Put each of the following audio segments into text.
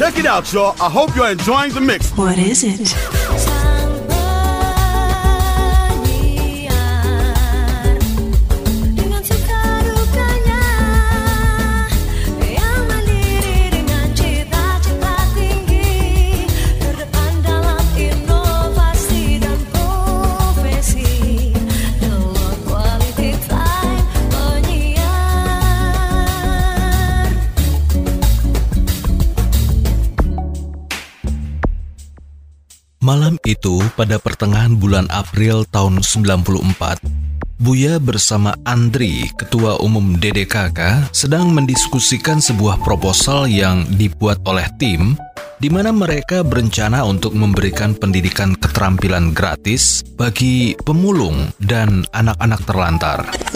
Check it out, y'all. I hope you're enjoying the mix. What is it? Malam itu pada pertengahan bulan April tahun 94, Buya bersama Andri, Ketua Umum DDKK, sedang mendiskusikan sebuah proposal yang dibuat oleh tim di mana mereka berencana untuk memberikan pendidikan keterampilan gratis bagi pemulung dan anak-anak terlantar.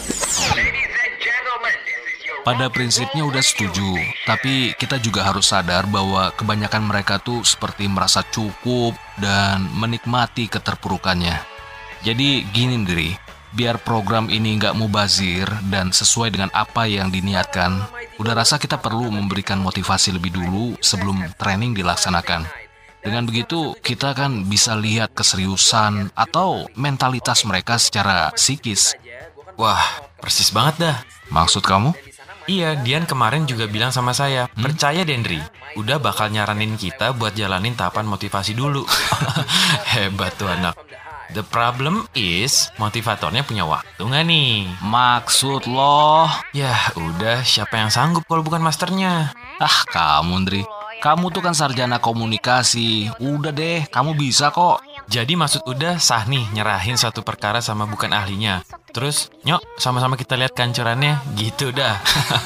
Pada prinsipnya udah setuju, tapi kita juga harus sadar bahwa kebanyakan mereka tuh seperti merasa cukup dan menikmati keterpurukannya. Jadi gini Dri, biar program ini nggak mubazir dan sesuai dengan apa yang diniatkan, udah rasa kita perlu memberikan motivasi lebih dulu sebelum training dilaksanakan. Dengan begitu, kita kan bisa lihat keseriusan atau mentalitas mereka secara psikis. Wah, persis banget dah. Maksud kamu? Iya, Dian kemarin juga bilang sama saya, percaya Dendri, udah bakal nyaranin kita buat jalanin tahapan motivasi dulu. Hebat tuh anak. The problem is, motivatornya punya waktu nggak nih? Maksud lo? Yah, udah, siapa yang sanggup kalau bukan masternya? Ah, kamu Ndri, kamu tuh kan sarjana komunikasi. Udah deh, kamu bisa kok. Jadi maksud udah sah nih nyerahin satu perkara sama bukan ahlinya. Terus, nyok, sama-sama kita lihat kancurannya, gitu dah.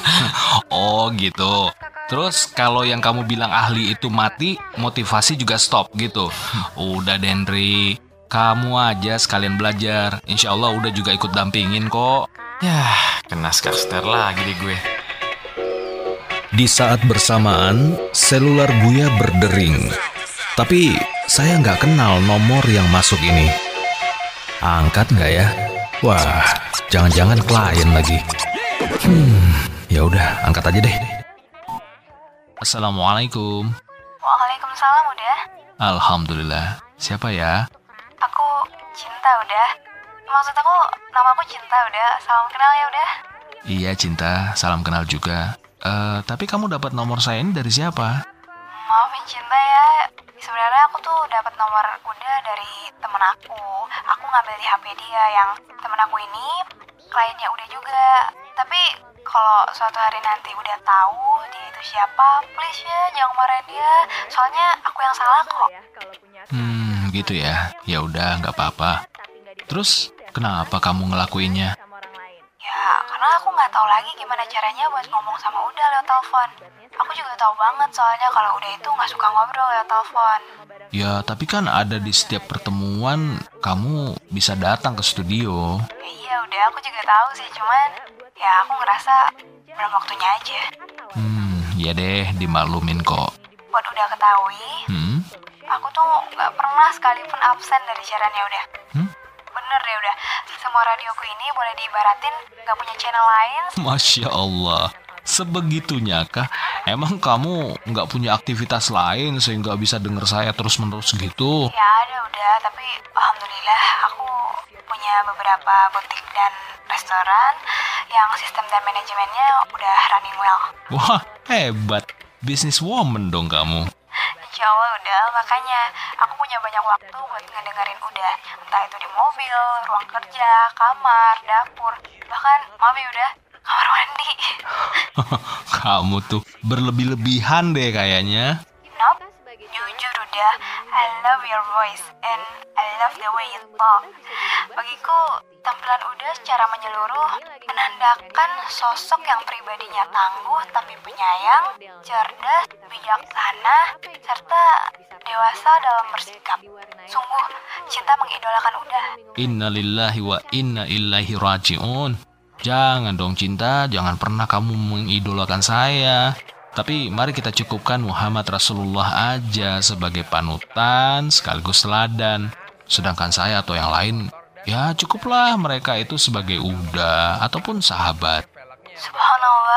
Oh gitu. Terus kalau yang kamu bilang ahli itu mati, motivasi juga stop gitu. Udah Dendri, kamu aja sekalian belajar. Insya Allah udah juga ikut dampingin kok. Yah, kena skaster lagi deh gue. Di saat bersamaan, selular Buya berdering. Tapi saya nggak kenal nomor yang masuk ini. Angkat nggak ya? Wah, jangan-jangan klien lagi. Ya udah, angkat aja deh. Assalamualaikum. Waalaikumsalam udah. Alhamdulillah. Siapa ya? Aku Cinta udah. Maksud aku, nama aku Cinta udah. Salam kenal ya udah. Iya Cinta, salam kenal juga. Tapi kamu dapat nomor saya ini dari siapa? Maafin Cinta ya. Sebenarnya aku tuh dapat nomor udah dari temen aku. Aku ngambil di HP dia yang temen aku ini kliennya udah juga. Tapi kalau suatu hari nanti udah tahu dia itu siapa, please ya jangan marahin dia. Soalnya aku yang salah kok. Gitu ya. Ya udah, nggak apa-apa. Terus kenapa kamu ngelakuinnya? Ya karena aku nggak tahu lagi gimana caranya buat ngomong sama Uda lewat telepon. Aku juga tahu banget soalnya kalau Uda itu nggak suka ngobrol lewat telepon. Ya tapi kan ada di setiap pertemuan kamu bisa datang ke studio. Ya, iya udah aku juga tahu sih, cuman ya aku ngerasa belum waktunya aja. Ya deh, dimaklumin kok. Buat Uda ketahui, aku tuh nggak pernah sekalipun absen dari siarannya udah. Bener deh udah, semua radioku ini boleh diibaratin nggak punya channel lain. Masya Allah, sebegitunya kah? Emang kamu nggak punya aktivitas lain sehingga bisa denger saya terus-menerus gitu? Ya ada udah, tapi alhamdulillah aku punya beberapa butik dan restoran yang sistem dan manajemennya udah running well. Wah, hebat. Businesswoman dong kamu. Insya Allah udah, makanya aku punya banyak waktu buat ngedengerin udah. Entah itu di mobil, ruang kerja, kamar, dapur, bahkan mami udah kamar mandi. Kamu tuh berlebih-lebihan deh kayaknya. Nope, jujur udah, I love your voice and I love the way you talk. Bagiku, tampilan udah secara menyeluruh menandakan sosok yang pribadinya tangguh tapi penyayang, cerdas, bijaksana, serta dewasa dalam bersikap. Sungguh, Cinta mengidolakan udah. Innalillahi wa inna ilaihi raji'un. Jangan dong Cinta, jangan pernah kamu mengidolakan saya. Tapi mari kita cukupkan Muhammad Rasulullah aja sebagai panutan sekaligus teladan. Sedangkan saya atau yang lain, ya cukuplah mereka itu sebagai udah ataupun sahabat. Subhanallah,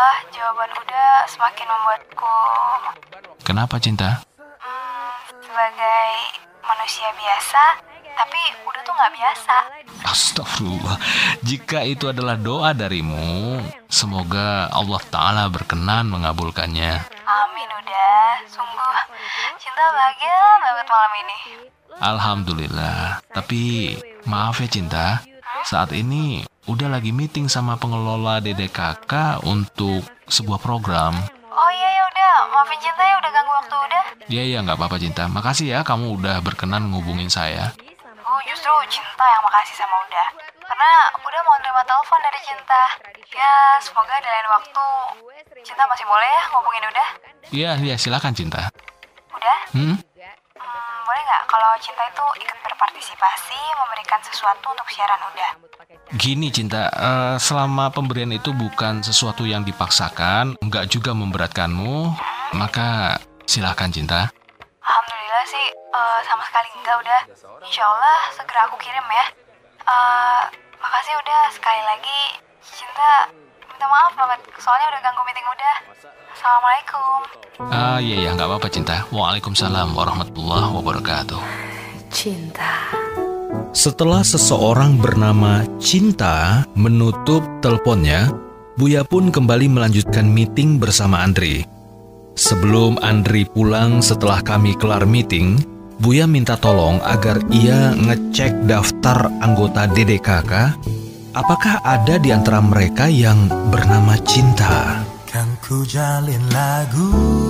jawaban Uda semakin membuatku Kenapa cinta? sebagai manusia biasa, tapi Uda tuh nggak biasa. Astagfirullah. Jika itu adalah doa darimu, semoga Allah Ta'ala berkenan mengabulkannya. Amin Uda, sungguh cinta bahagia banget malam ini. Alhamdulillah. Tapi maaf ya cinta, saat ini udah lagi meeting sama pengelola DDKK untuk sebuah program. Oh iya ya udah, maafin cinta ya udah ganggu waktu Uda. Iya nggak apa-apa cinta. Makasih ya kamu udah berkenan ngubungin saya. Justru cinta yang makasih sama Uda, karena Uda mau terima telepon dari cinta. Ya semoga di lain waktu cinta masih boleh ya ngubungin Uda. Iya silakan cinta. Udah? Boleh nggak kalau cinta itu ikut berpartisipasi memberikan sesuatu untuk siaran Uda? Gini cinta, selama pemberian itu bukan sesuatu yang dipaksakan, nggak juga memberatkanmu, maka silakan cinta. Alhamdulillah sih, sama sekali enggak Uda. Insya Allah segera aku kirim ya. Makasih Uda, sekali lagi cinta minta maaf banget, soalnya udah ganggu meeting Uda. Assalamualaikum. Iya nggak apa-apa cinta. Waalaikumsalam warahmatullahi wabarakatuh. Cinta. Setelah seseorang bernama Cinta menutup teleponnya, Buya pun kembali melanjutkan meeting bersama Andri. Sebelum Andri pulang setelah kami kelar meeting, Buya minta tolong agar ia ngecek daftar anggota DDKK, apakah ada di antara mereka yang bernama Cinta. Kan ku jalin lagu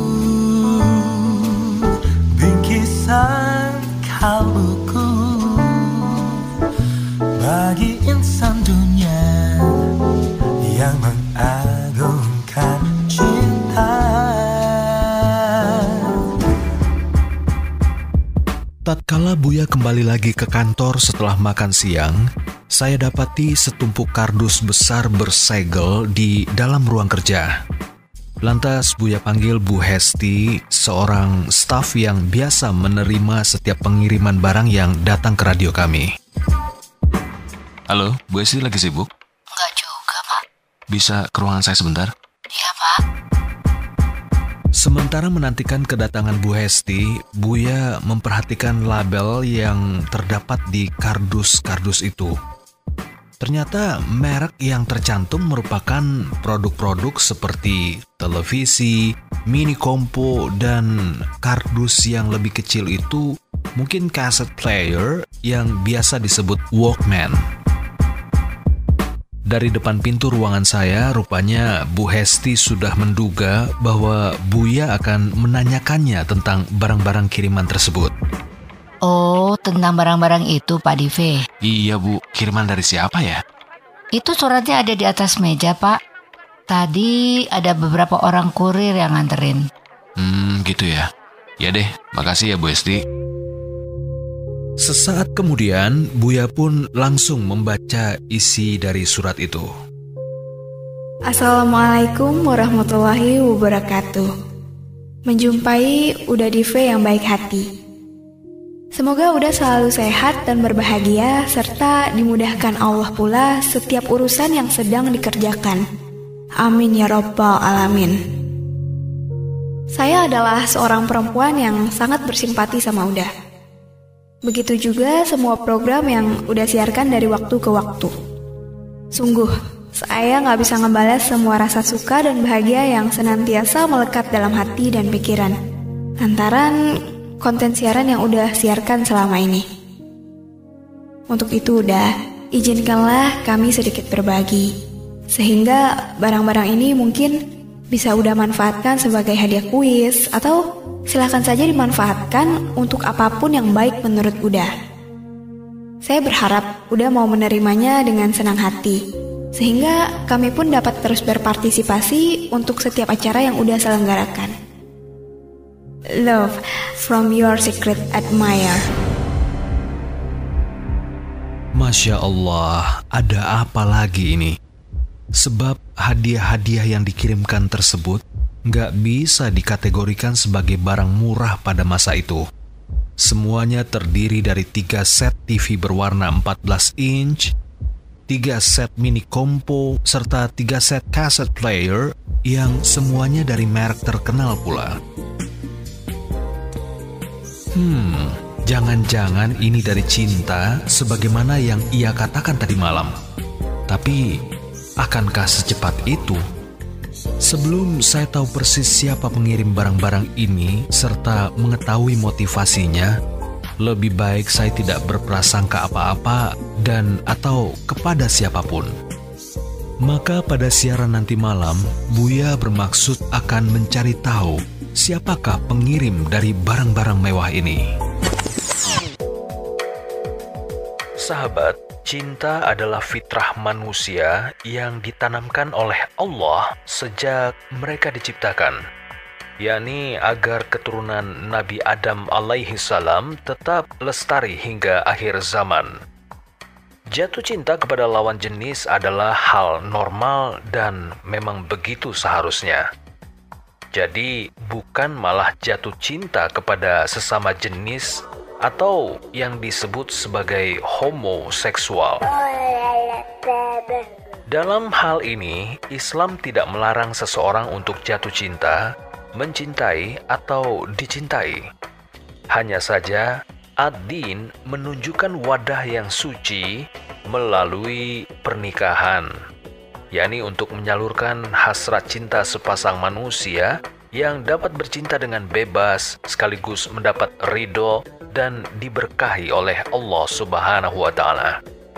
bingkisan kalbuku bagi insan dunia yang mengagungkan cinta. Tatkala Buya kembali lagi ke kantor setelah makan siang, saya dapati setumpuk kardus besar bersegel di dalam ruang kerja. Lantas Buya panggil Bu Hesti, seorang staf yang biasa menerima setiap pengiriman barang yang datang ke radio kami. Halo, Bu Hesti lagi sibuk? Enggak juga, Pak. Bisa ke ruangan saya sebentar? Iya, Pak. Sementara menantikan kedatangan Bu Hesti, Buya memperhatikan label yang terdapat di kardus-kardus itu. Ternyata merek yang tercantum merupakan produk-produk seperti televisi, mini kompo, dan kardus yang lebih kecil itu mungkin cassette player yang biasa disebut Walkman. Dari depan pintu ruangan saya, rupanya Bu Hesti sudah menduga bahwa Buya akan menanyakannya tentang barang-barang kiriman tersebut. Oh, tentang barang-barang itu, Pak Dive. Iya Bu, kiriman dari siapa ya? Itu suratnya ada di atas meja, Pak. Tadi ada beberapa orang kurir yang nganterin. Gitu ya. Ya deh, makasih ya Bu Hesti. Sesaat kemudian, Buya pun langsung membaca isi dari surat itu. Assalamualaikum warahmatullahi wabarakatuh. Menjumpai Uda Dive yang baik hati. Semoga Uda selalu sehat dan berbahagia, serta dimudahkan Allah pula setiap urusan yang sedang dikerjakan. Amin ya Rabbal Alamin. Saya adalah seorang perempuan yang sangat bersimpati sama Uda. Begitu juga semua program yang Uda siarkan dari waktu ke waktu. Sungguh, saya gak bisa ngebalas semua rasa suka dan bahagia yang senantiasa melekat dalam hati dan pikiran lantaran konten siaran yang Uda siarkan selama ini. Untuk itu Uda, izinkanlah kami sedikit berbagi, sehingga barang-barang ini mungkin bisa Uda manfaatkan sebagai hadiah kuis, atau silakan saja dimanfaatkan untuk apapun yang baik menurut Uda. Saya berharap Uda mau menerimanya dengan senang hati, sehingga kami pun dapat terus berpartisipasi untuk setiap acara yang Uda selenggarakan. Love from your secret admirer. Masya Allah, ada apa lagi ini? Sebab hadiah-hadiah yang dikirimkan tersebut nggak bisa dikategorikan sebagai barang murah pada masa itu. Semuanya terdiri dari 3 set TV berwarna 14 inch, 3 set mini kompo, serta 3 set cassette player yang semuanya dari merek terkenal pula. Jangan-jangan ini dari cinta sebagaimana yang ia katakan tadi malam. Tapi, akankah secepat itu? Sebelum saya tahu persis siapa pengirim barang-barang ini serta mengetahui motivasinya, lebih baik saya tidak berprasangka apa-apa dan atau kepada siapapun. Maka pada siaran nanti malam, Buya bermaksud akan mencari tahu siapakah pengirim dari barang-barang mewah ini. Sahabat, cinta adalah fitrah manusia yang ditanamkan oleh Allah sejak mereka diciptakan, yakni agar keturunan Nabi Adam alaihi salam tetap lestari hingga akhir zaman. Jatuh cinta kepada lawan jenis adalah hal normal dan memang begitu seharusnya. Jadi, bukan malah jatuh cinta kepada sesama jenis atau yang disebut sebagai homoseksual. Dalam hal ini, Islam tidak melarang seseorang untuk jatuh cinta, mencintai, atau dicintai. Hanya saja, ad-din menunjukkan wadah yang suci melalui pernikahan, yakni untuk menyalurkan hasrat cinta sepasang manusia yang dapat bercinta dengan bebas sekaligus mendapat ridho dan diberkahi oleh Allah Subhanahu wa Ta'ala.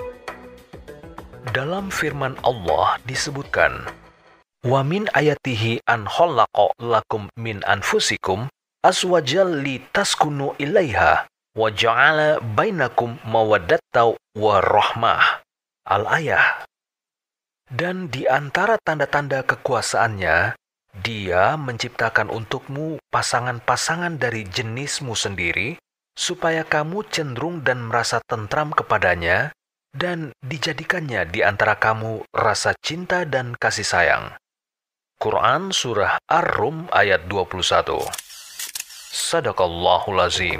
Dalam firman Allah disebutkan, "Wa min ayatihi an khalaqa lakum min anfusikum azwajan litaskunu ilaiha wa ja'ala bainakum mawaddatan wa rahmah." Al-ayah. Dan di antara tanda-tanda kekuasaannya, Dia menciptakan untukmu pasangan-pasangan dari jenismu sendiri, supaya kamu cenderung dan merasa tentram kepadanya, dan dijadikannya di antara kamu rasa cinta dan kasih sayang. Quran Surah Ar-Rum ayat 21. Sadaqallahul azim.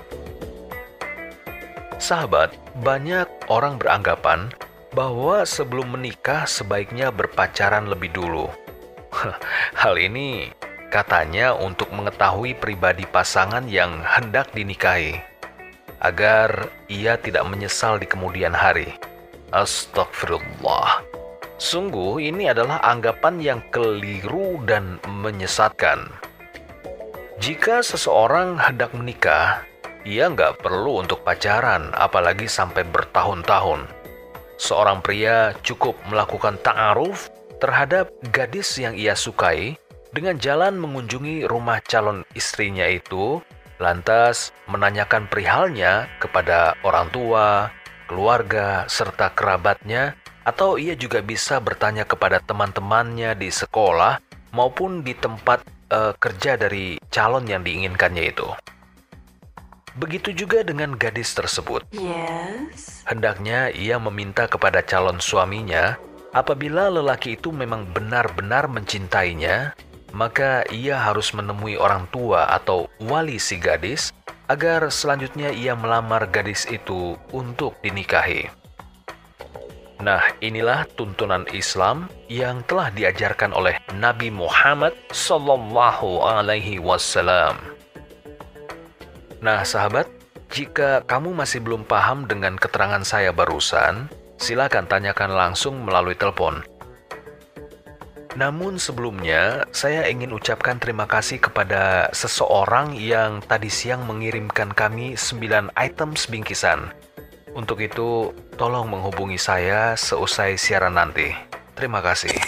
Sahabat, banyak orang beranggapan bahwa sebelum menikah sebaiknya berpacaran lebih dulu. Hal ini katanya untuk mengetahui pribadi pasangan yang hendak dinikahi, agar ia tidak menyesal di kemudian hari. Astagfirullah. Sungguh ini adalah anggapan yang keliru dan menyesatkan. Jika seseorang hendak menikah, ia nggak perlu untuk pacaran, apalagi sampai bertahun-tahun. Seorang pria cukup melakukan ta'aruf terhadap gadis yang ia sukai dengan jalan mengunjungi rumah calon istrinya itu, lantas menanyakan perihalnya kepada orang tua, keluarga, serta kerabatnya, atau ia juga bisa bertanya kepada teman-temannya di sekolah maupun di tempat kerja dari calon yang diinginkannya itu. Begitu juga dengan gadis tersebut. Hendaknya ia meminta kepada calon suaminya, apabila lelaki itu memang benar-benar mencintainya, maka ia harus menemui orang tua atau wali si gadis, agar selanjutnya ia melamar gadis itu untuk dinikahi. Nah, inilah tuntunan Islam yang telah diajarkan oleh Nabi Muhammad Sallallahu Alaihi Wasallam. Nah, sahabat, jika kamu masih belum paham dengan keterangan saya barusan, silakan tanyakan langsung melalui telepon. Namun sebelumnya, saya ingin ucapkan terima kasih kepada seseorang yang tadi siang mengirimkan kami 9 items bingkisan. Untuk itu, tolong menghubungi saya seusai siaran nanti. Terima kasih.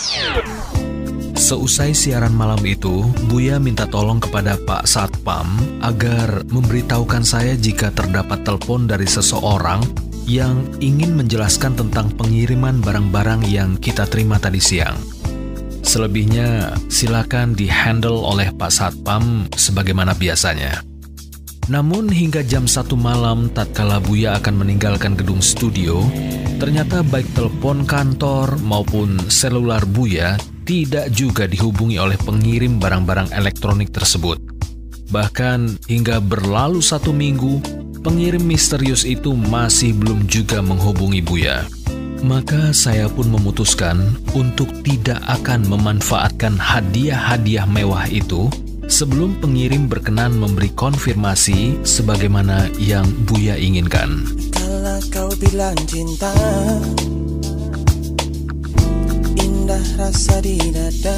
Seusai siaran malam itu, Buya minta tolong kepada Pak Satpam agar memberitahukan saya jika terdapat telepon dari seseorang yang ingin menjelaskan tentang pengiriman barang-barang yang kita terima tadi siang. Selebihnya, silakan di-handle oleh Pak Satpam sebagaimana biasanya. Namun hingga jam 1 malam tatkala Buya akan meninggalkan gedung studio, ternyata baik telepon kantor maupun selular Buya tidak juga dihubungi oleh pengirim barang-barang elektronik tersebut. Bahkan hingga berlalu 1 minggu, pengirim misterius itu masih belum juga menghubungi Buya. Maka saya pun memutuskan untuk tidak akan memanfaatkan hadiah-hadiah mewah itu sebelum pengirim berkenan memberi konfirmasi sebagaimana yang Buya inginkan. Kalau kau bilang cinta, indah rasa di dada,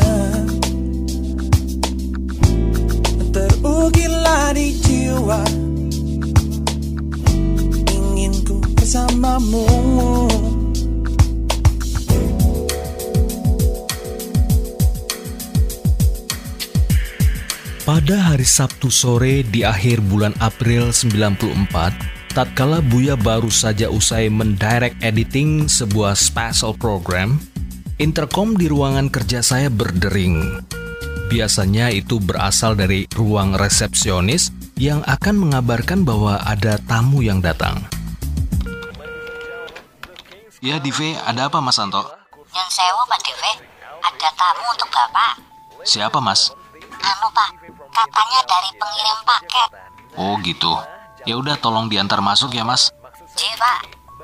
terukirlah di jiwa, ingin ku bersamamu. Pada hari Sabtu sore di akhir bulan April 94, tatkala Buya baru saja usai mendirect editing sebuah special program, intercom di ruangan kerja saya berdering. Biasanya itu berasal dari ruang resepsionis yang akan mengabarkan bahwa ada tamu yang datang. Ya, Dive, ada apa Mas Anto? Nyun sewu Pak Dewe, ada tamu untuk Bapak. Siapa Mas? Anu Pak, katanya dari pengirim paket. Oh gitu. Ya udah, tolong diantar masuk ya Mas. Ji Pak.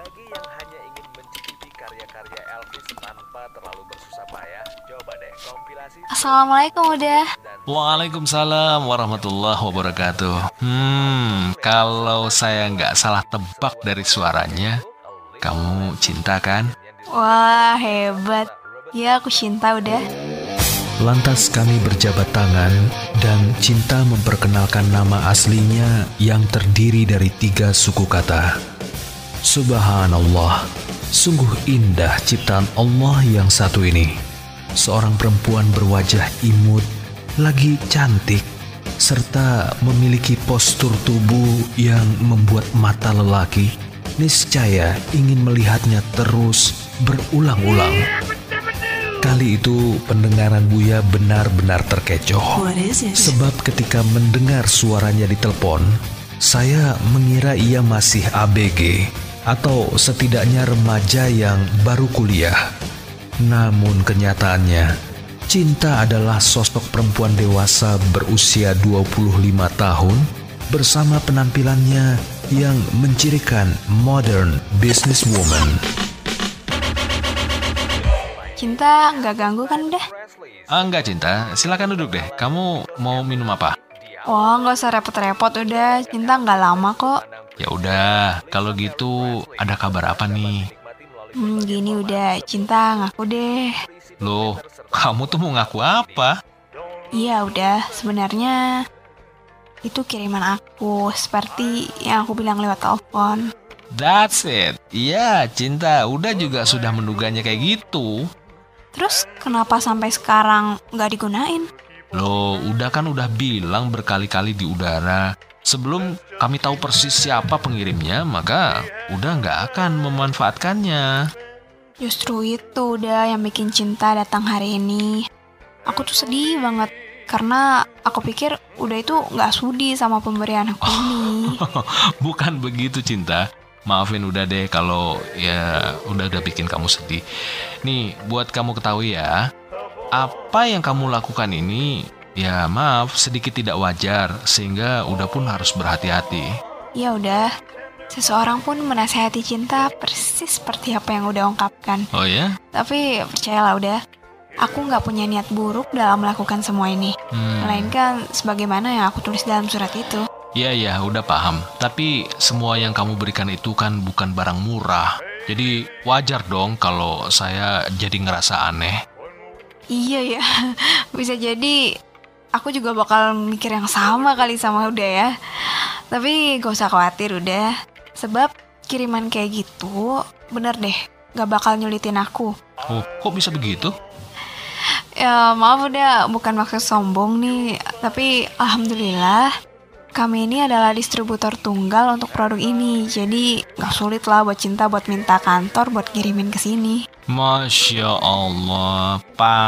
Assalamualaikum udah. Waalaikumsalam warahmatullahi wabarakatuh. Kalau saya nggak salah tebak dari suaranya, kamu Cinta kan? Wah, hebat. Ya, aku Cinta udah. Lantas kami berjabat tangan dan Cinta memperkenalkan nama aslinya yang terdiri dari 3 suku kata. Subhanallah, sungguh indah ciptaan Allah yang satu ini. Seorang perempuan berwajah imut, lagi cantik, serta memiliki postur tubuh yang membuat mata lelaki niscaya ingin melihatnya terus berulang-ulang. Kali itu pendengaran Buya benar-benar terkecoh. Sebab ketika mendengar suaranya di telepon, saya mengira ia masih ABG atau setidaknya remaja yang baru kuliah. Namun kenyataannya, Cinta adalah sosok perempuan dewasa berusia 25 tahun bersama penampilannya yang mencirikan modern businesswoman. Cinta nggak ganggu kan udah? Enggak Cinta, silakan duduk deh. Kamu mau minum apa? Wah, nggak usah repot-repot udah. Cinta nggak lama kok. Ya udah, kalau gitu ada kabar apa nih? Gini udah, Cinta ngaku deh. Loh, kamu tuh mau ngaku apa? Iya udah, sebenarnya itu kiriman aku seperti yang aku bilang lewat telepon. That's it. Iya, Cinta udah juga sudah menduganya kayak gitu. Terus kenapa sampai sekarang nggak digunain? Loh, udah bilang berkali-kali di udara. Sebelum kami tahu persis siapa pengirimnya, maka udah nggak akan memanfaatkannya. Justru itu udah yang bikin Cinta datang hari ini. Aku tuh sedih banget karena aku pikir udah itu nggak sudi sama pemberian aku ini. Bukan begitu Cinta. Maafin udah deh kalau ya udah bikin kamu sedih. Nih, buat kamu ketahui ya, apa yang kamu lakukan ini ya maaf sedikit tidak wajar, sehingga udah pun harus berhati-hati. Ya udah, seseorang pun menasihati Cinta persis seperti apa yang udah ungkapkan. Oh ya? Tapi percayalah udah, aku nggak punya niat buruk dalam melakukan semua ini. Melainkan sebagaimana yang aku tulis dalam surat itu. Ya, udah paham. Tapi semua yang kamu berikan itu kan bukan barang murah. Jadi wajar dong kalau saya jadi ngerasa aneh. Iya ya, bisa jadi aku juga bakal mikir yang sama kali sama udah ya. Tapi gak usah khawatir udah, sebab kiriman kayak gitu bener deh gak bakal nyulitin aku. Oh, kok bisa begitu? Ya maaf udah, bukan maksud sombong nih, tapi alhamdulillah kami ini adalah distributor tunggal untuk produk ini. Jadi gak sulit lah buat Cinta buat minta kantor buat kirimin ke sini. Masya Allah,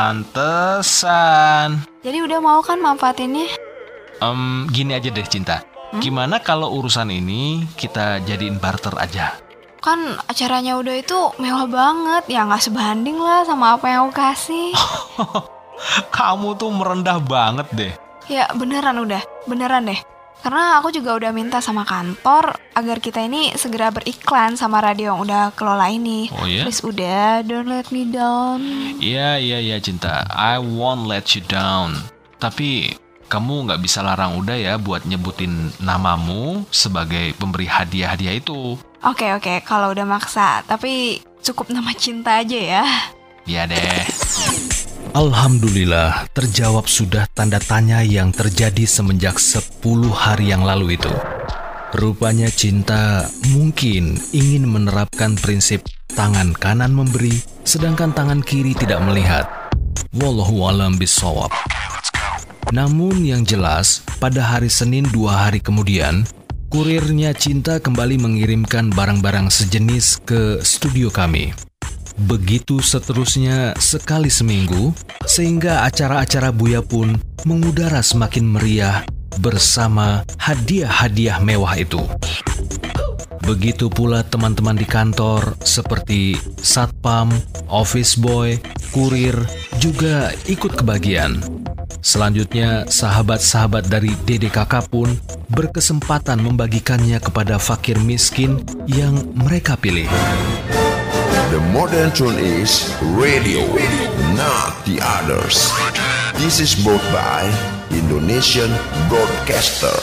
pantesan. Jadi udah mau kan manfaatinnya? Gini aja deh Cinta. Gimana kalau urusan ini kita jadiin barter aja? Kan acaranya udah itu mewah banget, ya gak sebanding lah sama apa yang aku kasih. Kamu tuh merendah banget deh. Ya beneran udah, beneran deh. Karena aku juga udah minta sama kantor agar kita ini segera beriklan sama radio yang udah kelola ini. Oh ya? Please udah, don't let me down. Iya Cinta, I won't let you down. Tapi kamu nggak bisa larang Uda ya buat nyebutin namamu sebagai pemberi hadiah-hadiah itu. Oke, kalau udah maksa. Tapi cukup nama Cinta aja ya. Iya deh. Alhamdulillah, terjawab sudah tanda tanya yang terjadi semenjak 10 hari yang lalu itu. Rupanya Cinta mungkin ingin menerapkan prinsip tangan kanan memberi, sedangkan tangan kiri tidak melihat. Wallahu a'lam bishawab. Namun yang jelas, pada hari Senin 2 hari kemudian, kurirnya Cinta kembali mengirimkan barang-barang sejenis ke studio kami. Begitu seterusnya sekali seminggu, sehingga acara-acara Buya pun mengudara semakin meriah bersama hadiah-hadiah mewah itu. Begitu pula teman-teman di kantor seperti satpam, office boy, kurir juga ikut kebagian. Selanjutnya, sahabat-sahabat dari Dede Kakak pun berkesempatan membagikannya kepada fakir miskin yang mereka pilih. The modern tune is radio, not the others. This is brought by Indonesian Broadcaster.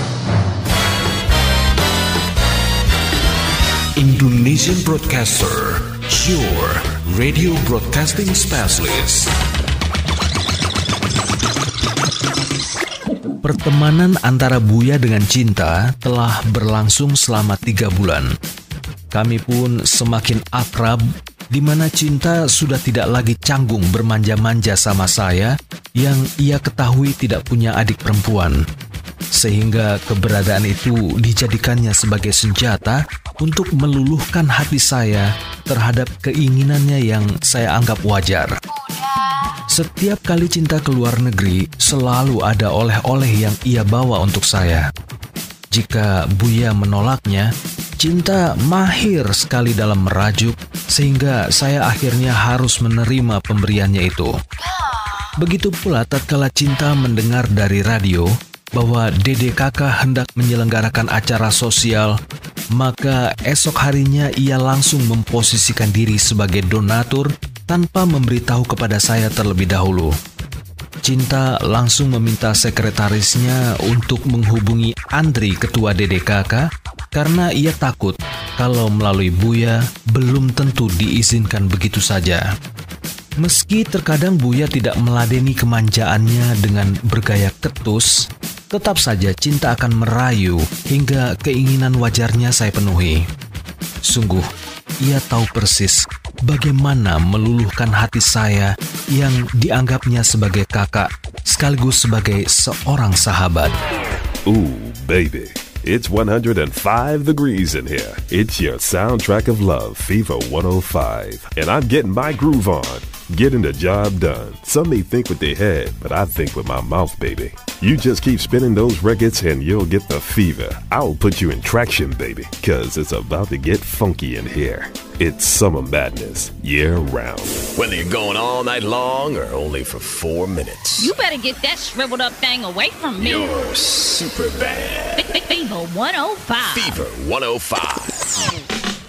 Indonesian Broadcaster, your radio broadcasting specialist. Pertemanan antara Buya dengan Cinta telah berlangsung selama 3 bulan. Kami pun semakin akrab, di mana Cinta sudah tidak lagi canggung bermanja-manja sama saya yang ia ketahui tidak punya adik perempuan. Sehingga keberadaan itu dijadikannya sebagai senjata untuk meluluhkan hati saya terhadap keinginannya yang saya anggap wajar. Setiap kali Cinta ke luar negeri, selalu ada oleh-oleh yang ia bawa untuk saya. Jika Buya menolaknya, Cinta mahir sekali dalam merajuk, sehingga saya akhirnya harus menerima pemberiannya itu. Begitu pula tatkala Cinta mendengar dari radio bahwa Dede Kakak hendak menyelenggarakan acara sosial, maka esok harinya ia langsung memposisikan diri sebagai donatur tanpa memberitahu kepada saya terlebih dahulu. Cinta langsung meminta sekretarisnya untuk menghubungi Andri, ketua Dede Kakak, karena ia takut kalau melalui Buya belum tentu diizinkan begitu saja. Meski terkadang Buya tidak meladeni kemanjaannya dengan bergaya ketus, tetap saja Cinta akan merayu hingga keinginan wajarnya saya penuhi. Sungguh, ia tahu persis bagaimana meluluhkan hati saya yang dianggapnya sebagai kakak sekaligus sebagai seorang sahabat. Ooh, baby. It's 105 degrees in here. It's your soundtrack of love, Fever 105. And I'm getting my groove on, getting the job done. Some may think with their head, but I think with my mouth, baby. You just keep spinning those records and you'll get the fever. I'll put you in traction, baby, because it's about to get funky in here. It's summer madness, year round. Whether you're going all night long or only for 4 minutes. You better get that shriveled up thing away from me. You're super bad. Fever 105. Fever 105.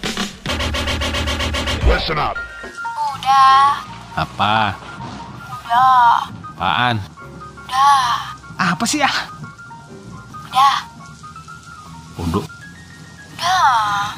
Listen up. Udah. Apa? Udah. Apaan? Udah. Apa sih ya? Udah. Udah. Udah.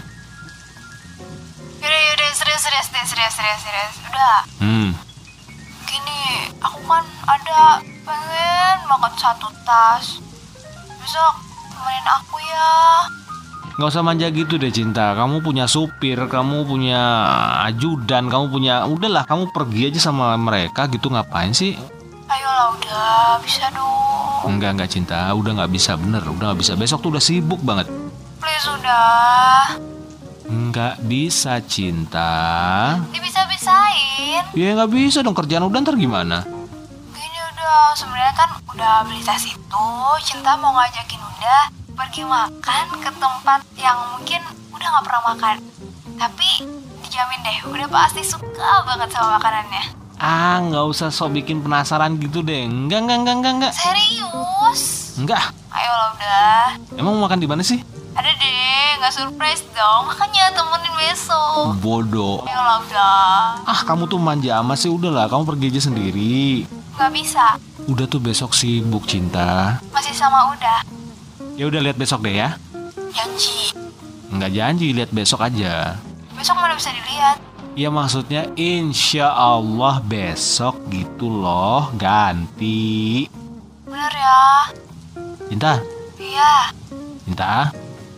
Yaudah, serius. Udah. Gini, aku kan ada pengen banget 1 tas. Besok temenin aku ya. Gak usah manja gitu deh Cinta. Kamu punya supir, kamu punya ajudan, kamu punya... Udahlah, kamu pergi aja sama mereka gitu, ngapain sih? Ayolah, udah, bisa dong. Enggak Cinta, udah gak bisa, bener. Udah gak bisa, besok tuh udah sibuk banget. Please, udah. Nggak bisa Cinta. Bisa-bisain. Ya nggak bisa dong, kerjaan udah ntar gimana? Gini udah, sebenarnya kan udah beli tas itu. Cinta mau ngajakin udah pergi makan ke tempat yang mungkin udah nggak pernah makan. Tapi dijamin deh, udah pasti suka banget sama makanannya. Nggak usah sok bikin penasaran gitu deh. Enggak. Serius? Enggak. Ayolah udah. Emang mau makan di mana sih? Ada deh, nggak surprise dong. Makanya temenin besok. Bodoh. Ayolah udah. Kamu tuh manja amat sih. Udahlah, kamu pergi aja sendiri. Nggak bisa. Udah tuh besok sibuk, Cinta. Masih sama udah. Ya udah, lihat besok deh ya. Janji. Nggak janji, lihat besok aja. Besok mana bisa dilihat? Ya maksudnya insya Allah besok gitu loh. Ganti. Bener ya? Cinta? Iya. Cinta?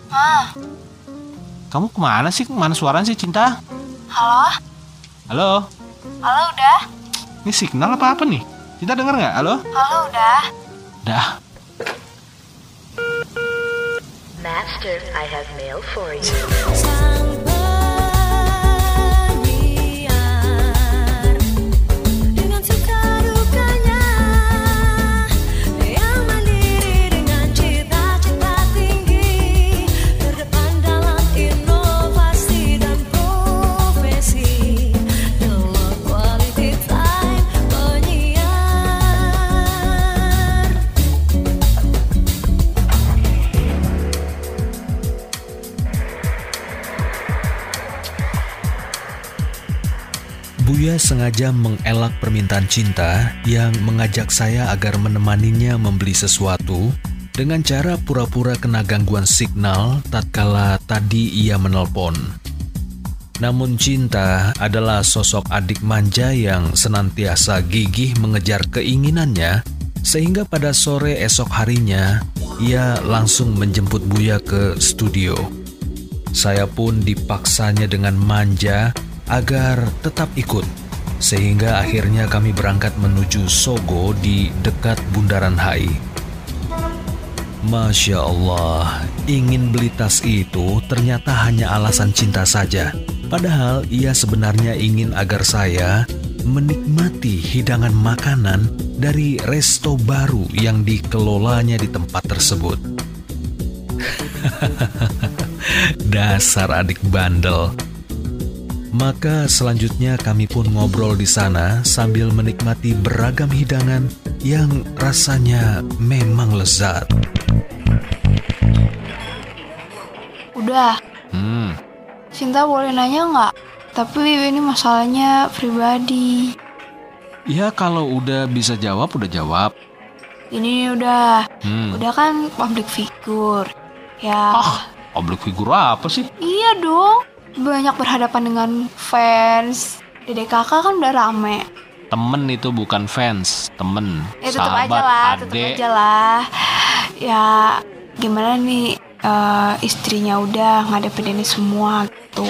Kamu kemana sih? Kemana suaranya sih, Cinta? Halo? Halo? Halo udah? Ini signal apa nih? Cinta denger nggak? Halo? Halo udah? Dah. Master, I have mail for you. Buya sengaja mengelak permintaan Cinta yang mengajak saya agar menemaninya membeli sesuatu dengan cara pura-pura kena gangguan signal tatkala tadi ia menelpon. Namun Cinta adalah sosok adik manja yang senantiasa gigih mengejar keinginannya, sehingga pada sore esok harinya ia langsung menjemput Buya ke studio. Saya pun dipaksanya dengan manja agar tetap ikut, sehingga akhirnya kami berangkat menuju Sogo di dekat Bundaran HI. Masya Allah, ingin beli tas itu ternyata hanya alasan Cinta saja. Padahal ia sebenarnya ingin agar saya menikmati hidangan makanan dari resto baru yang dikelolanya di tempat tersebut. Dasar adik bandel. Maka selanjutnya kami pun ngobrol di sana sambil menikmati beragam hidangan yang rasanya memang lezat. Udah. Cinta boleh nanya nggak? Tapi ini masalahnya pribadi. Ya kalau udah bisa jawab, udah jawab. Ini udah kan public figure. Ya. Public figure apa sih? Iya dong. Banyak berhadapan dengan fans. Dedek kakak kan udah rame. Temen itu bukan fans, temen, Tetep sahabat, aja lah. Ya gimana nih istrinya udah ngadepin ini semua gitu.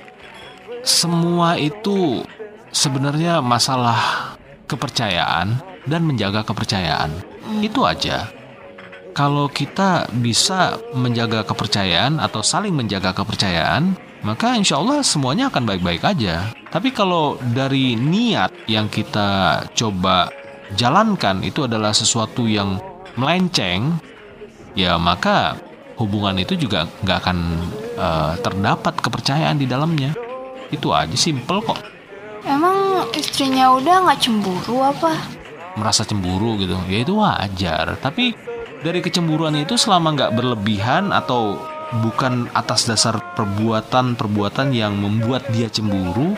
Semua itu sebenarnya masalah kepercayaan dan menjaga kepercayaan. Itu aja. Kalau kita bisa menjaga kepercayaan atau saling menjaga kepercayaan, maka insya Allah semuanya akan baik-baik aja. Tapi kalau dari niat yang kita coba jalankan itu adalah sesuatu yang melenceng, ya maka hubungan itu juga nggak akan terdapat kepercayaan di dalamnya. Itu aja, simple kok. Emang istrinya udah nggak cemburu apa? Merasa cemburu gitu, ya itu wajar. Tapi dari kecemburuan itu selama nggak berlebihan atau bukan atas dasar perbuatan yang membuat dia cemburu,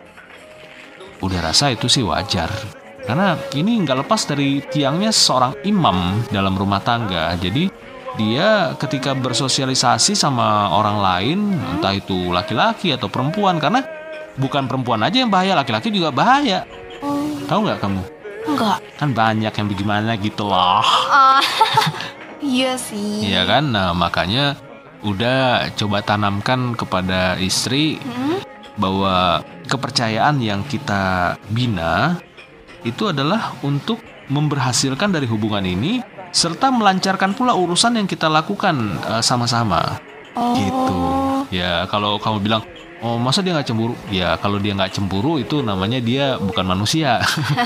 udah rasa itu sih wajar. Karena ini nggak lepas dari tiangnya seorang imam dalam rumah tangga. Jadi dia ketika bersosialisasi sama orang lain, entah itu laki-laki atau perempuan, karena bukan perempuan aja yang bahaya, laki-laki juga bahaya. Tahu nggak kamu? Enggak. Kan banyak yang bagaimana gitu loh. Iya sih. Iya kan? Nah makanya udah coba tanamkan kepada istri bahwa kepercayaan yang kita bina itu adalah untuk memberhasilkan dari hubungan ini serta melancarkan pula urusan yang kita lakukan sama-sama. Gitu. Ya kalau kamu bilang, oh masa dia nggak cemburu? Ya kalau dia nggak cemburu itu namanya dia bukan manusia.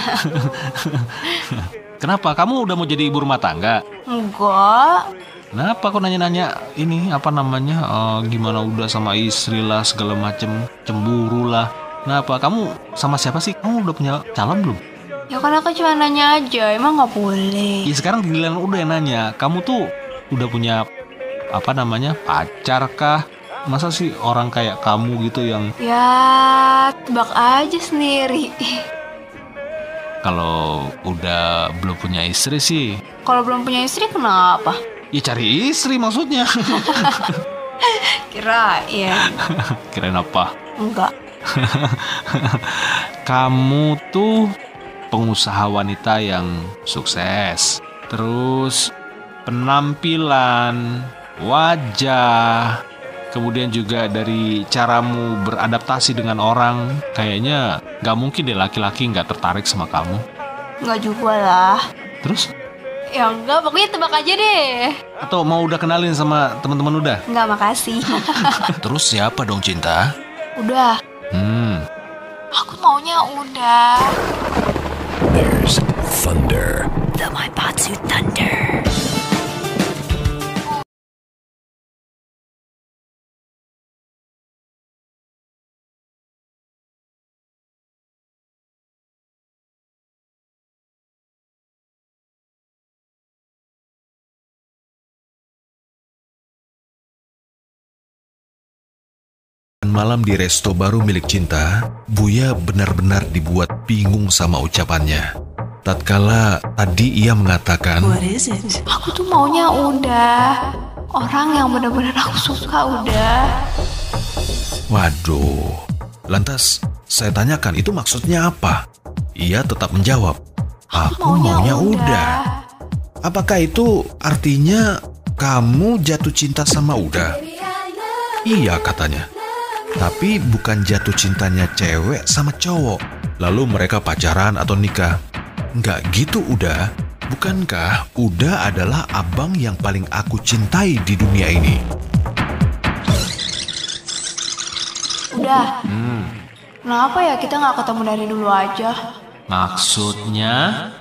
Kenapa? Kamu udah mau jadi ibu rumah tangga? Enggak. Kenapa kok nanya-nanya ini apa namanya gimana udah sama istri lah segala macem, cemburu lah. Kenapa? Kamu sama siapa sih? Kamu udah punya calon belum? Ya kan aku cuma nanya aja, emang gak boleh. Ya sekarang giliran udah yang nanya. Kamu tuh udah punya pacar kah? Masa sih orang kayak kamu gitu yang... Ya, tebak aja sendiri. Kalau udah belum punya istri sih. Kalau belum punya istri kenapa? Ya cari istri maksudnya. Kirain. Kirain apa? Enggak. Kamu tuh pengusaha wanita yang sukses. Terus penampilan, wajah, kemudian juga dari caramu beradaptasi dengan orang, kayaknya gak mungkin deh laki-laki gak tertarik sama kamu. Enggak juga lah. Terus? Ya enggak, pokoknya tebak aja deh. Atau mau udah kenalin sama teman-teman udah? Enggak, makasih. Terus siapa dong, Cinta? Udah. Aku maunya udah. There's thunder. The Maibatsu Thunder. Malam di resto baru milik Cinta, Buya benar-benar dibuat bingung sama ucapannya. Tatkala tadi ia mengatakan, Aku tuh maunya udah. Orang yang benar-benar aku suka udah. waduh, lantas saya tanyakan itu maksudnya apa? Ia tetap menjawab, aku maunya udah. Apakah itu artinya kamu jatuh cinta sama Uda? Iya katanya. Tapi bukan jatuh cintanya cewek sama cowok, lalu mereka pacaran atau nikah. Nggak gitu Uda. Bukankah Uda adalah abang yang paling aku cintai di dunia ini? Udah. Kenapa ya kita nggak ketemu dari dulu aja? Maksudnya?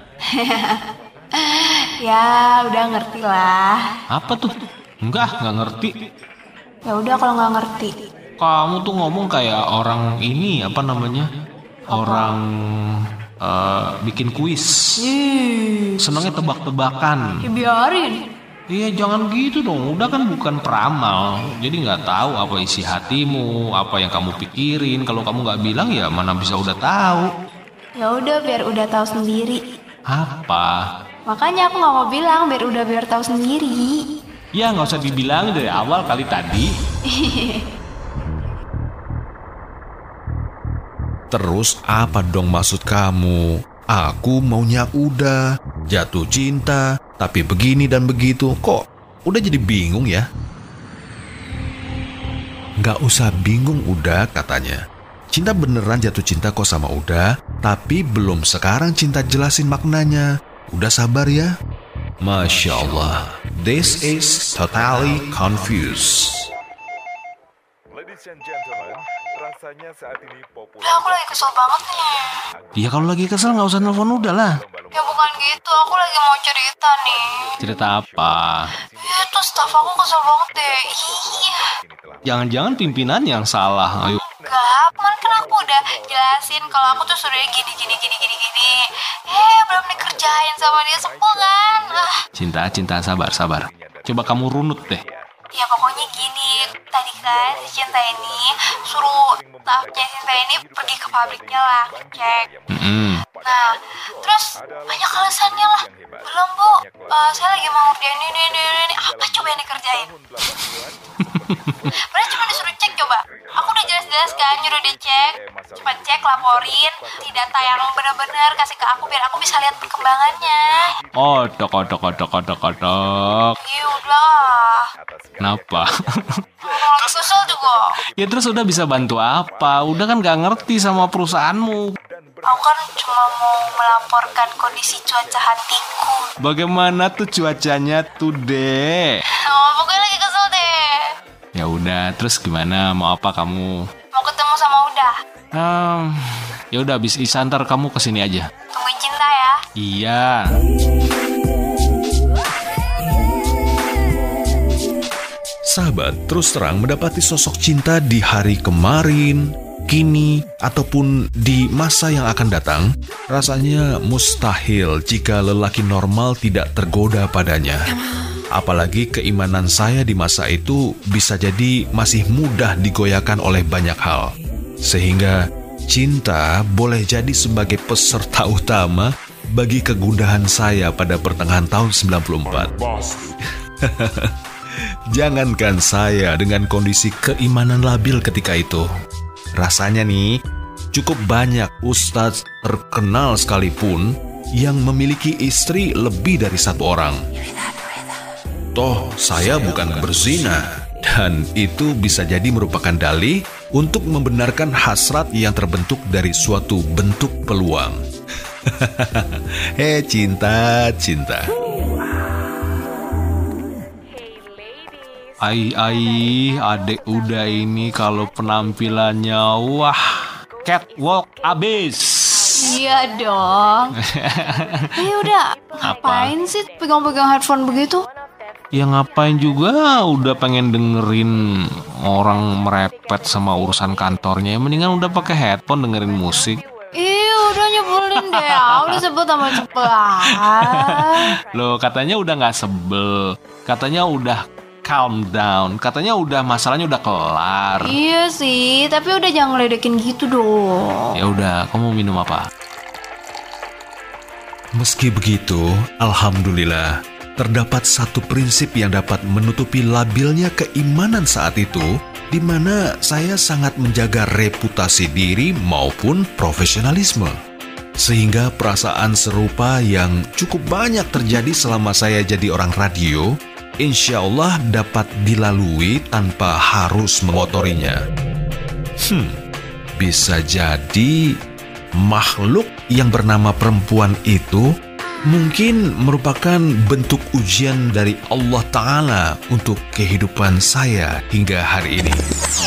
Ya udah ngerti lah. Apa tuh? Nggak ngerti. Ya udah kalau nggak ngerti. Kamu tuh ngomong kayak orang ini, orang bikin kuis. Senangnya tebak-tebakan. Ya biarin. Iya jangan gitu dong, Udah kan bukan peramal. Jadi nggak tahu apa isi hatimu, apa yang kamu pikirin. Kalau kamu nggak bilang ya mana bisa Udah tahu. Ya udah biar udah tahu sendiri. Apa? Makanya aku nggak mau bilang biar tahu sendiri. Ya nggak usah dibilang dari awal kali tadi. Terus apa dong maksud kamu? Aku maunya Uda, jatuh cinta, tapi begini dan begitu. Kok udah jadi bingung ya? Nggak usah bingung Uda katanya. Cinta beneran jatuh cinta kok sama Uda, tapi belum sekarang Cinta jelasin maknanya. Udah sabar ya. Masya Allah, this is totally confused. Ladies and gentlemen, rasanya saat ini populer. Aku lagi kesel banget nih. Ya kalau lagi kesel nggak usah nelfon Udah lah. Ya bukan gitu, aku lagi mau cerita nih. Cerita apa? Ya tuh staff aku kesel banget deh. Iya. Jangan-jangan pimpinan yang salah. Ayo. Enggak, kan aku udah jelasin kalau aku tuh suruhnya gini. Belum dikerjain sama dia, sebel kan? Cinta, sabar. Coba kamu runut deh. Ya pokoknya gini, tadi kan si Cinta ini suruh staffnya Cinta ini pergi ke pabriknya lah, cek. Nah, terus banyak alasannya lah. Belum Bu, saya lagi mau ngerjain ini. Apa coba yang dikerjain? Padahal cuma disuruh cek coba. Aku udah jelas-jelas kan nyuruh dia cek. Cuma cek, laporin si data yang benar-benar kasih ke aku biar aku bisa lihat perkembangannya. Oh, tok. Iya udah. Kenapa? Lagi kesel juga. Ya terus Udah bisa bantu apa? Udah kan gak ngerti sama perusahaanmu. Aku kan cuma mau melaporkan kondisi cuaca hatiku. Bagaimana tuh cuacanya tuh, Dek? Pokoknya lagi kesel deh. Ya udah, terus gimana? Mau apa kamu? Mau ketemu sama Udah. Ya udah habis Isa ntar kamu kesini aja. Tungguin Cinta ya. Iya. Sahabat terus terang mendapati sosok Cinta di hari kemarin, kini ataupun di masa yang akan datang, rasanya mustahil jika lelaki normal tidak tergoda padanya. Apalagi keimanan saya di masa itu bisa jadi masih mudah digoyahkan oleh banyak hal. Sehingga cinta boleh jadi sebagai peserta utama bagi kegundahan saya pada pertengahan tahun 94. Jangankan saya dengan kondisi keimanan labil ketika itu. Rasanya nih, cukup banyak ustadz terkenal sekalipun yang memiliki istri lebih dari satu orang. Toh, saya bukan berzina. Dan itu bisa jadi merupakan dalih untuk membenarkan hasrat yang terbentuk dari suatu bentuk peluang. Cinta. Adek udah ini kalau penampilannya wah, catwalk abis. Iya dong. Udah, ngapain sih pegang-pegang headphone begitu? Ya ngapain juga, udah pengen dengerin orang merepet sama urusan kantornya. Ya mendingan udah pakai headphone dengerin musik. Udah nyebelin deh. Udah sebel tambah sebel. Loh, katanya udah gak sebel. Katanya udah calm down. Katanya udah masalahnya udah kelar. Iya sih, tapi udah jangan ngeledekin gitu dong. Ya udah, kamu minum apa? Meski begitu, alhamdulillah, terdapat satu prinsip yang dapat menutupi labilnya keimanan saat itu, di mana saya sangat menjaga reputasi diri maupun profesionalisme. Sehingga perasaan serupa yang cukup banyak terjadi selama saya jadi orang radio, insya Allah dapat dilalui tanpa harus mengotorinya. Bisa jadi makhluk yang bernama perempuan itu mungkin merupakan bentuk ujian dari Allah Ta'ala untuk kehidupan saya hingga hari ini.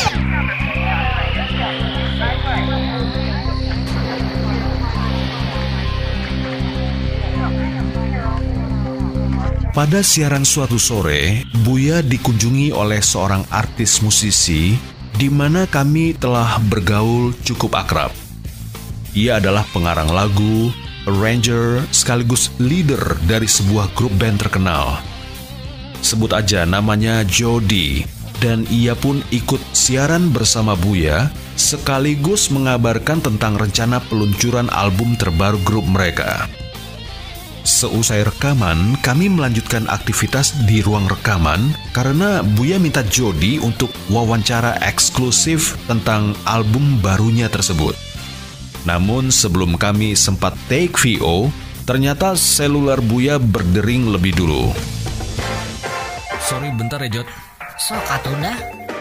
Pada siaran suatu sore, Buya dikunjungi oleh seorang artis musisi di mana kami telah bergaul cukup akrab. Ia adalah pengarang lagu, arranger, sekaligus leader dari sebuah grup band terkenal. Sebut aja namanya Jody, dan ia pun ikut siaran bersama Buya, sekaligus mengabarkan tentang rencana peluncuran album terbaru grup mereka. Seusai rekaman, kami melanjutkan aktivitas di ruang rekaman karena Buya minta Jody untuk wawancara eksklusif tentang album barunya tersebut. Namun sebelum kami sempat take VO, ternyata seluler Buya berdering lebih dulu. Sorry bentar ya Jod. Sok atuh dah.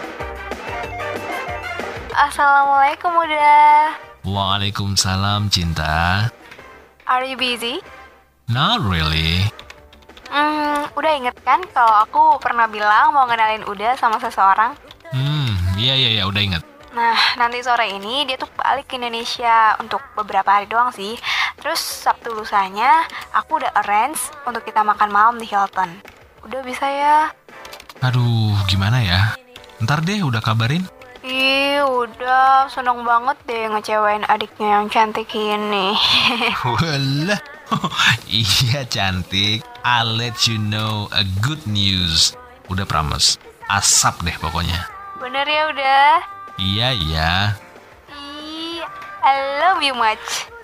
Assalamualaikum udah. Waalaikumsalam cinta. Are you busy? Not really. Udah inget kan kalau aku pernah bilang mau ngenalin Uda sama seseorang? Iya, udah inget. Nah, nanti sore ini dia tuh balik ke Indonesia untuk beberapa hari doang sih. Terus Sabtu lusanya aku udah arrange untuk kita makan malam di Hilton. Udah bisa ya? Aduh, gimana ya? Ntar deh, udah kabarin. Udah, seneng banget deh ngecewain adiknya yang cantik ini. Walah. Iya cantik, I'll let you know a good news. Udah promise, asap deh pokoknya. Bener ya udah? Iya. I love you much.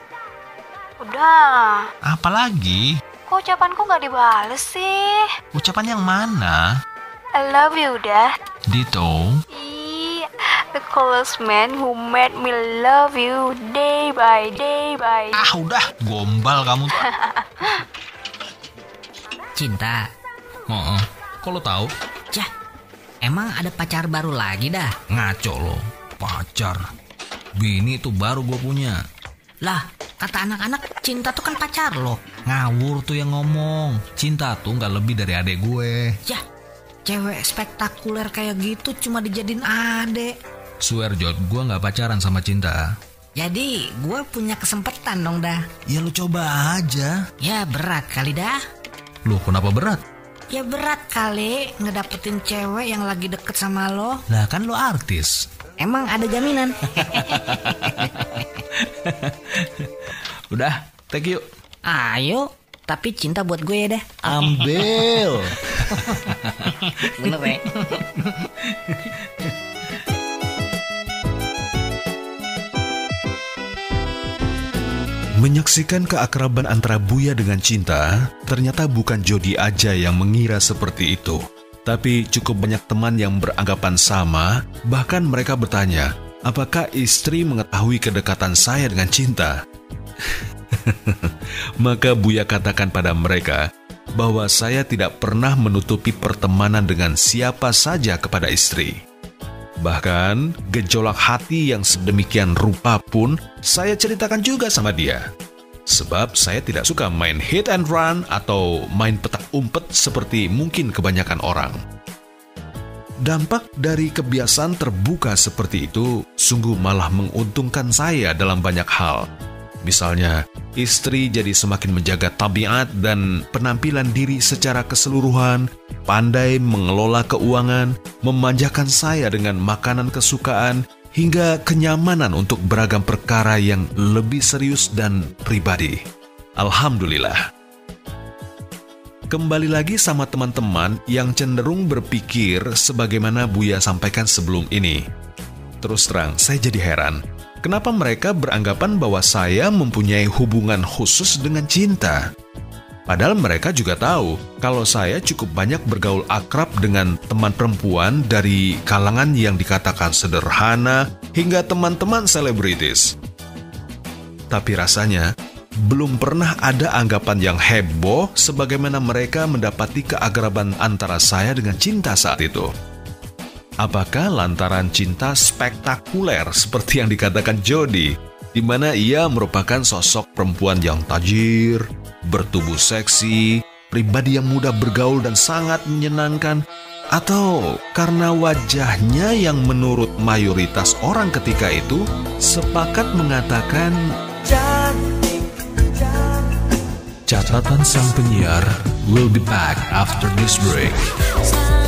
Udah. Apalagi? Kok ucapanku gak dibales sih? Ucapan yang mana? I love you udah. Ditto. The coolest man who made me love you day by day by day. Udah, gombal kamu. Cinta. Kok lo tahu? Cah, emang ada pacar baru lagi dah? Ngaco lo, pacar. Bini itu baru gue punya. Lah, kata anak-anak cinta tuh kan pacar lo. Ngawur tuh yang ngomong. Cinta tuh gak lebih dari adek gue. Cah, cewek spektakuler kayak gitu cuma dijadiin adek. Swear Jod, gue gak pacaran sama Cinta. Jadi gue punya kesempatan dong dah. Ya lu coba aja. Ya berat kali dah. Loh kenapa berat? Ya berat kali ngedapetin cewek yang lagi deket sama lo. Lah kan lo artis. emang ada jaminan. Udah, take yuk. Ayo, tapi cinta buat gue ya deh. Ambil. Bener ya. Menyaksikan keakraban antara Buya dengan Cinta, ternyata bukan Jody aja yang mengira seperti itu. Tapi cukup banyak teman yang beranggapan sama, bahkan mereka bertanya, apakah istri mengetahui kedekatan saya dengan Cinta? Maka Buya katakan pada mereka bahwa saya tidak pernah menutupi pertemanan dengan siapa saja kepada istri. Bahkan gejolak hati yang sedemikian rupa pun saya ceritakan juga sama dia. Sebab saya tidak suka main hit and run atau main petak umpet seperti mungkin kebanyakan orang. Dampak dari kebiasaan terbuka seperti itu sungguh malah menguntungkan saya dalam banyak hal. Misalnya, istri jadi semakin menjaga tabiat dan penampilan diri secara keseluruhan, pandai mengelola keuangan, memanjakan saya dengan makanan kesukaan, hingga kenyamanan untuk beragam perkara yang lebih serius dan pribadi. Alhamdulillah. Kembali lagi sama teman-teman yang cenderung berpikir sebagaimana Buya sampaikan sebelum ini. Terus terang, saya jadi heran. Kenapa mereka beranggapan bahwa saya mempunyai hubungan khusus dengan Cinta? Padahal mereka juga tahu kalau saya cukup banyak bergaul akrab dengan teman perempuan dari kalangan yang dikatakan sederhana hingga teman-teman selebritis. Tapi rasanya belum pernah ada anggapan yang heboh sebagaimana mereka mendapati keakraban antara saya dengan Cinta saat itu. Apakah lantaran Cinta spektakuler seperti yang dikatakan Jody, di mana ia merupakan sosok perempuan yang tajir, bertubuh seksi, pribadi yang mudah bergaul dan sangat menyenangkan, atau karena wajahnya yang menurut mayoritas orang ketika itu sepakat mengatakan Catatan sang penyiar will be back after this break.